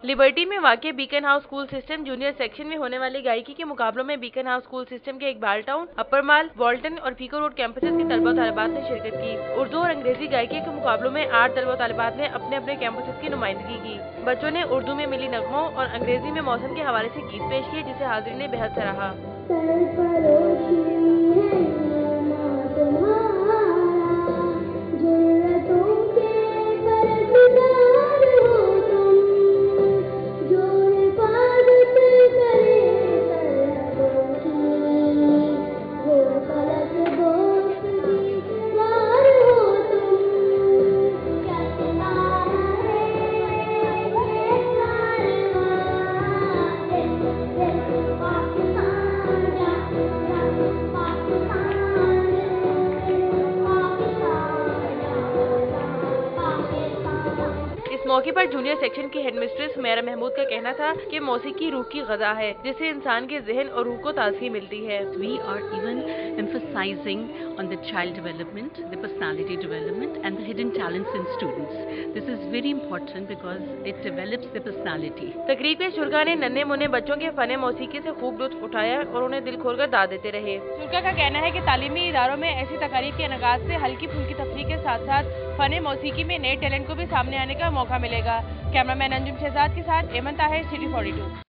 Liberty में वाक़ Beacon House school system junior section में होने वाले गायकी के मुकाबलों में बीकन हाउस स्कूल सिस्टम के इकबाल टाउन, अपर माल, वॉल्टन और पीको रोड कैंपसेस के तलबा तालिबात ने शिरकत की। उर्दू और अंग्रेजी गायकी के मुकाबलों में 8 तलबा तालिबात ने अपने अपने कैंपसेस की नुमाइंदगी की। बच्चों ने उर्दू में मिली नगमों और अंग्रेजी में मौसम के हवाले से गीत पेश किए, जिसे हाज़रीन ने बेहद सराहा। इस मौके पर जूनियर सेक्शन की हेडमिस्ट्रेस हुमैरा महमूद का कहना था कि मौसीकी रूह की ग़िज़ा है, जिससे इंसान के ज़हन और रूह को ताज़गी मिलती है। We are even emphasizing on the child development, the personality development and the hidden talents in students. This is very important because it develops the personality. तकरीब के शुरका ने नन्हे मुन्ने बच्चों के फ़न मौसीकी से खूब लुत्फ़ उठाया और उन्हें दिल खोलकर दाद देते रहे। शुरका का कहना है कि तालीमी इदारों में ऐसी तकारीब के इनेकाद से हल्की फुल्की तफरीह के साथ साथ फ़न मौसीकी में नए टैलेंट को भी सामने आने का मौका मिलेगा। कैमरामैन अंजुम शहजाद के साथ एमन ताहिर, सिटी 42।